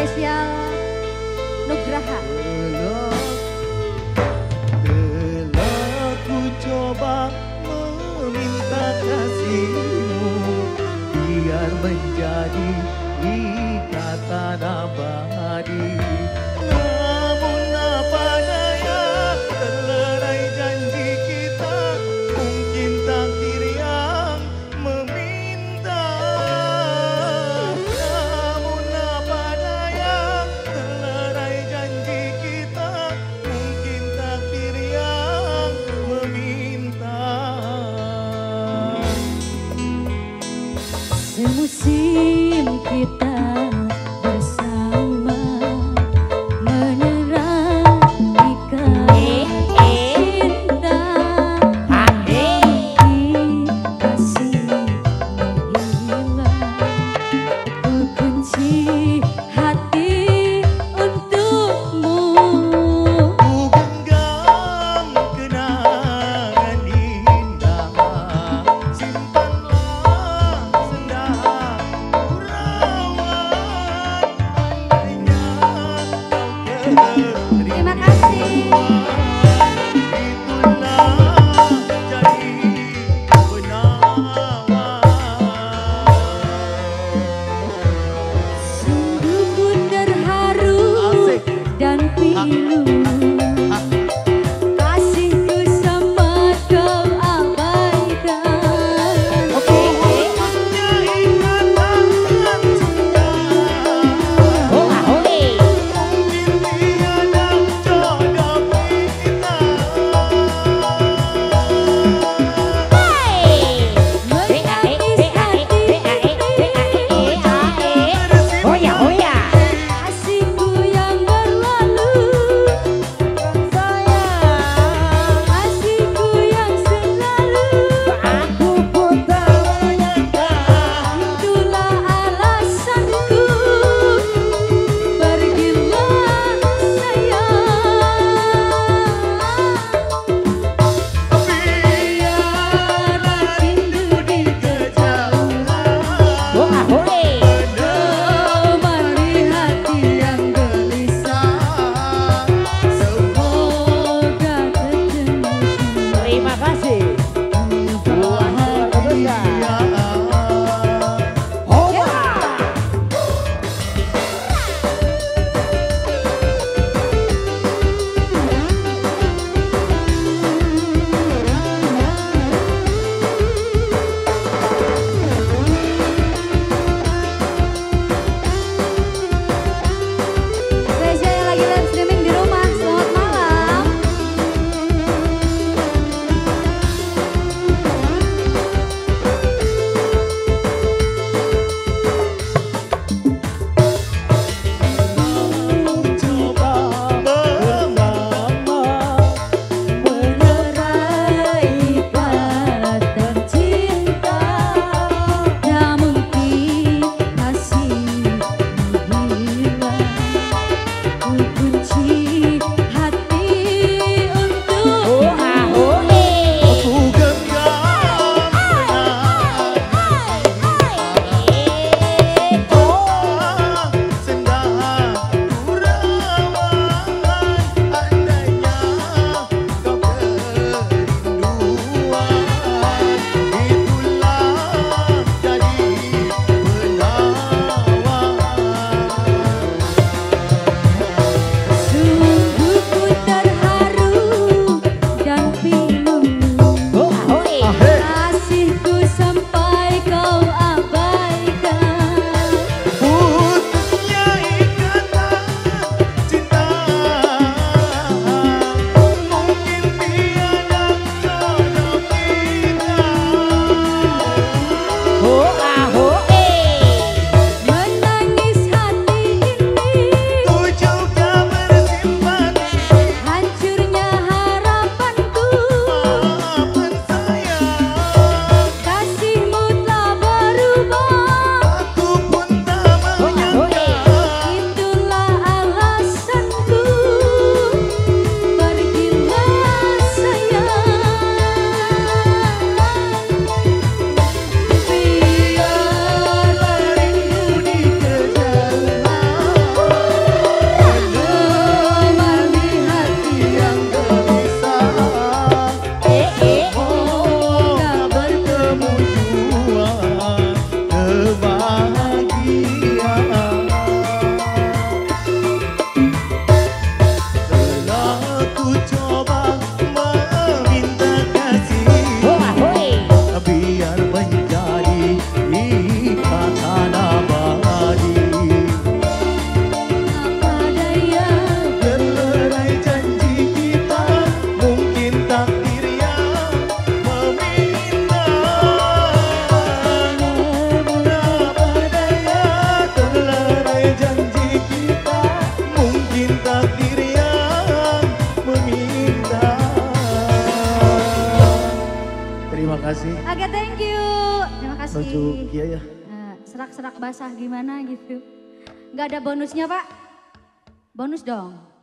spesial Nugraha. Telah ku coba meminta kasihmu biar menjadi ikatan abadi. Namun apa daya terlerai janji kita, mungkin takdir yang meminta. Namun apa daya terlerai janji kita, mungkin takdir yang meminta. Semusim kita bersama menyerah ikat cinta, kasih menghilang. Ku kunci hati untukmu. Ku genggam kenangan indah, simpanlah sendah ku rawat. Andainya kau Terima kasih. itulah jadi penawar. Sungguh pun terharu dan pilu, kasihku sempat kau abaikan. Putusnya ikatan cinta, mungkin tiada jodoh kita. Kasihku yang berlalu kasih. Oke, thank you. Terima kasih. Lucu, iya ya. Serak-serak basah gimana gitu. Nggak ada bonusnya, Pak? Bonus dong.